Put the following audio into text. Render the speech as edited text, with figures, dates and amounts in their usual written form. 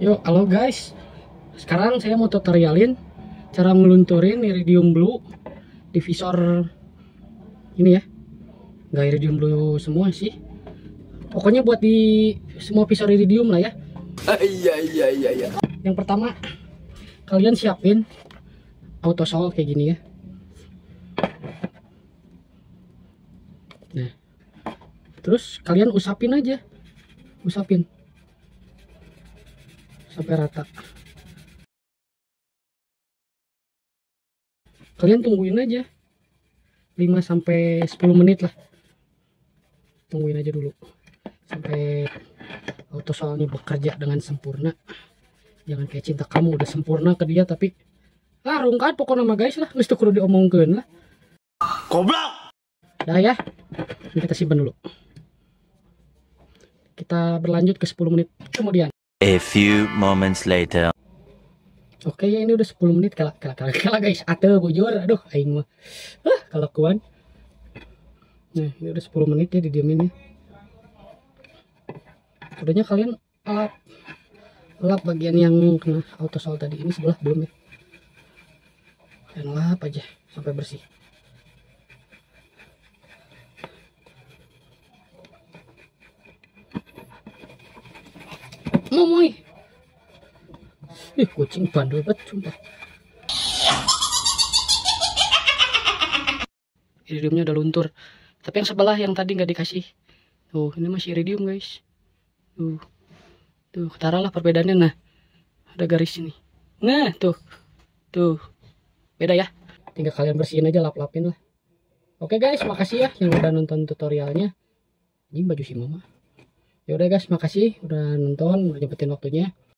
Yuk, halo guys. Sekarang saya mau tutorialin cara ngelunturin iridium blue di visor ini ya. Nggak iridium blue semua sih. Pokoknya buat di semua visor iridium lah ya. Iya. Yang pertama, kalian siapin auto sol kayak gini ya. Nah, terus kalian usapin aja. Usapin sampai rata. Kalian tungguin aja 5-10 menit lah. Tungguin aja dulu sampai auto solnya bekerja dengan sempurna. Jangan kayak cinta kamu udah sempurna ke dia tapi rungkat pokoknya nama guys lah, mesti kudu diomongkeun lah. Goblok. Dah ya. Ini kita simpan dulu. Kita berlanjut ke 10 menit kemudian. A few moments later. Oke ya, ini udah 10 menit kalah guys. Atuh bujur, aduh aing mah. Kelakuan. Nah, ini udah 10 menit ya didiemin ya. Udahnya kalian lap bagian yang kena auto sol tadi. Ini sebelah belum ya. Dan lap aja sampai bersih. Momoy. Kucing bandel banget sumpah. Iridiumnya udah luntur. Tapi yang sebelah yang tadi nggak dikasih. Tuh, ini masih iridium guys. Tuh, ketara lah perbedaannya. Nah, ada garis ini. Nah, tuh. Beda ya. Tinggal kalian bersihin aja, lap-lapin lah. Oke guys, makasih ya yang udah nonton tutorialnya. Ini baju si mama. Ya udah guys, makasih udah nonton, udah nyempetin waktunya.